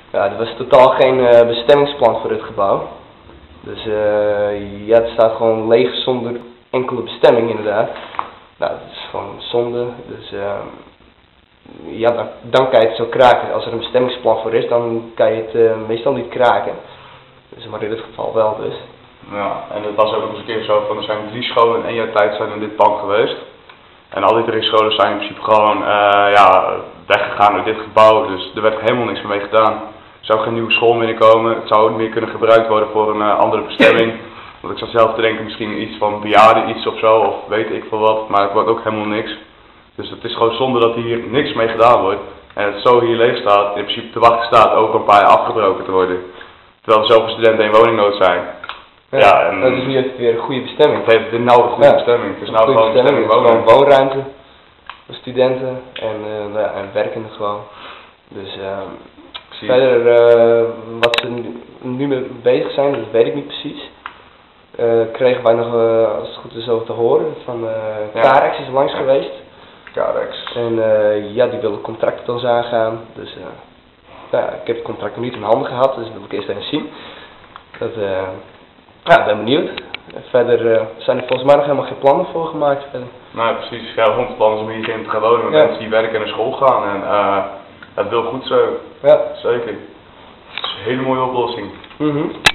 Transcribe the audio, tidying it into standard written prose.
Ja, er was totaal geen bestemmingsplan voor het gebouw. Dus ja, het staat gewoon leeg zonder enkele bestemming inderdaad. Nou, dat is gewoon zonde. Dus ja, dan kan je het zo kraken. Als er een bestemmingsplan voor is, dan kan je het meestal niet kraken. Dus, maar in dit geval wel dus. Ja, en het was ook nog eens een keer zo van er zijn 3 scholen in 1 jaar tijd zijn in dit pand geweest. En al die 3 scholen zijn in principe gewoon ja, weggegaan uit dit gebouw, dus er werd helemaal niks mee gedaan. Er zou geen nieuwe school meer komen, het zou ook meer kunnen gebruikt worden voor een andere bestemming. Want ik zat zelf te denken misschien iets van bejaarden iets of zo, of weet ik veel wat, maar het wordt ook helemaal niks. Dus het is gewoon zonde dat hier niks mee gedaan wordt. En het zo hier leeg staat, in principe te wachten staat over een paar jaar afgebroken te worden. Terwijl er zoveel studenten in woningnood zijn. Ja, en dat is nu echt weer een goede bestemming. Het heeft nou een goede bestemming. Het is nou gewoon bestemming. Het is gewoon woonruimte voor studenten en werkenden gewoon. Dus verder wat ze nu mee bezig zijn, dat weet ik niet precies. Kregen wij nog, als het goed is, over te horen van Carex is langs geweest. Carex. En ja, die willen contracten ons aangaan. Dus ja, ik heb het contract nog niet in handen gehad, dus dat wil ik eerst even zien. Dat, ja, ik ben benieuwd. Verder zijn er volgens mij nog helemaal geen plannen voor gemaakt. Nou precies, ja, rond plan is om hierin te gaan wonen met mensen die werken en naar school gaan. En dat wil goed zo. Ja. Zeker. Het is een hele mooie oplossing.